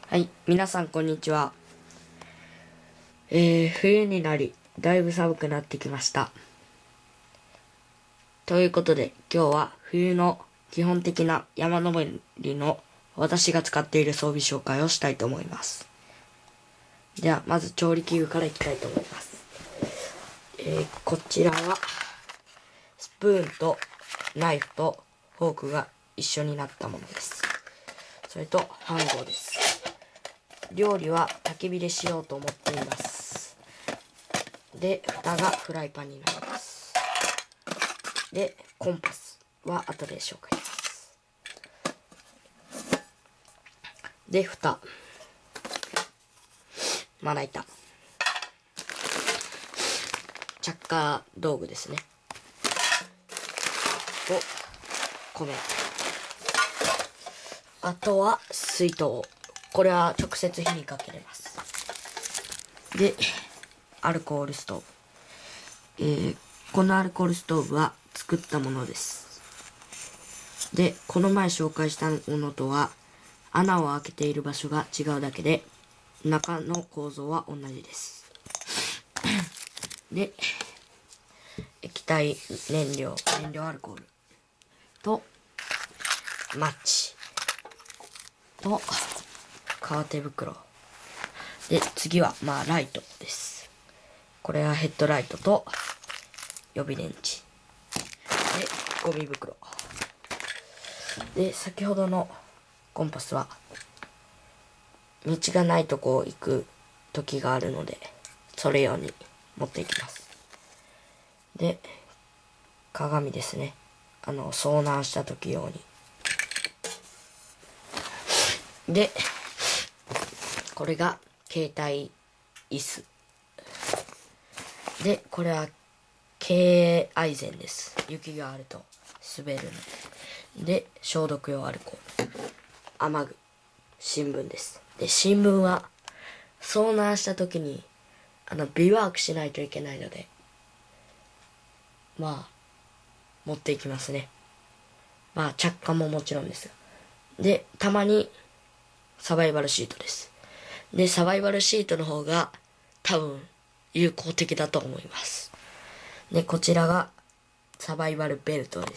はい、皆さんこんにちは。冬になり、だいぶ寒くなってきました。ということで、今日は冬の基本的な山登りの私が使っている装備紹介をしたいと思います。では、まず調理器具からいきたいと思います。こちらは、スプーンとナイフとフォークが一緒になったものです。それと、飯盒です。料理は焚き火でしようと思っています。で、蓋がフライパンになります。で、コンパスは後で紹介します。で、蓋。まな板。着火道具ですね。と、米。あとは水筒。これは直接火にかけれます。で、アルコールストーブ。このアルコールストーブは作ったものです。で、この前紹介したものとは穴を開けている場所が違うだけで中の構造は同じです。で、液体燃料アルコールとマッチと革手袋で、次はライトです。これはヘッドライトと予備電池でゴミ袋で、先ほどのコンパスは道がないとこ行く時があるのでそれ用に持っていきます。で、鏡ですね。遭難した時用に。で、これが携帯椅子で、これは軽アイゼンです。雪があると滑るので。消毒用アルコール、雨具、新聞です。で、新聞は遭難した時にビワークしないといけないので持っていきますね。着火ももちろんですが。で、たまにサバイバルシートです。で、サバイバルシートの方が多分有効的だと思います。で、こちらがサバイバルベルトです。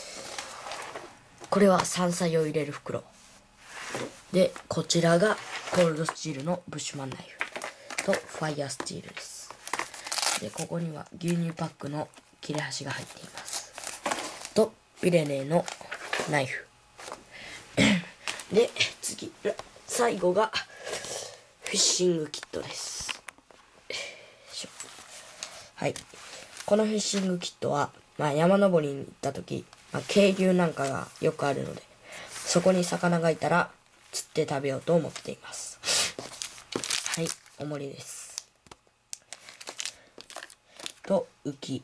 これは山菜を入れる袋。で、こちらがコールドスチールのブッシュマンナイフとファイヤースチールです。で、ここには牛乳パックの切れ端が入っています。と、ピレネーのナイフ。で、最後がフィッシングキットです。はい。このフィッシングキットは、山登りに行った時、渓流なんかがよくあるので、そこに魚がいたら釣って食べようと思っています。はい、重りです。と、浮き。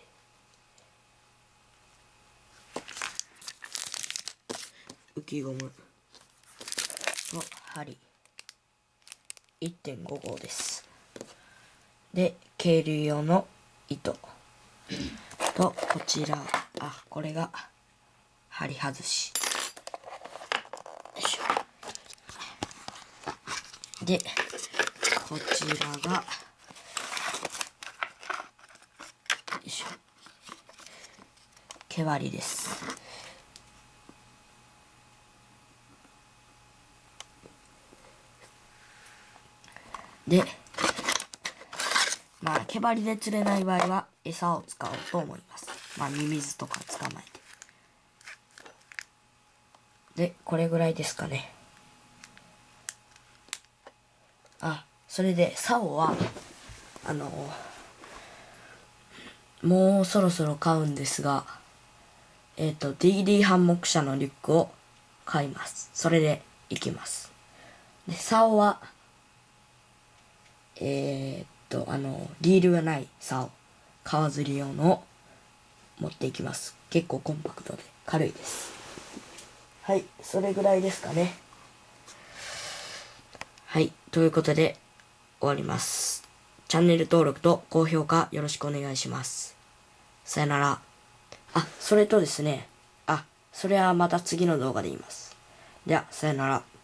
浮きゴム。と、針。1.5 号です。で、渓流用の糸。と、こちら。これが、針外し。で、こちらが、毛割りです。で、毛針で釣れない場合は餌を使おうと思います。ミミズとか捕まえて。で、これぐらいですかね。それで、竿は、もうそろそろ買うんですが、DD ハンモック社のリュックを買います。それで行きます。で、竿は、リールがない竿、川釣り用のを持っていきます。結構コンパクトで軽いです。はい、それぐらいですかね。はい、ということで終わります。チャンネル登録と高評価よろしくお願いします。さよなら。それとですね、それはまた次の動画で言います。では、さよなら。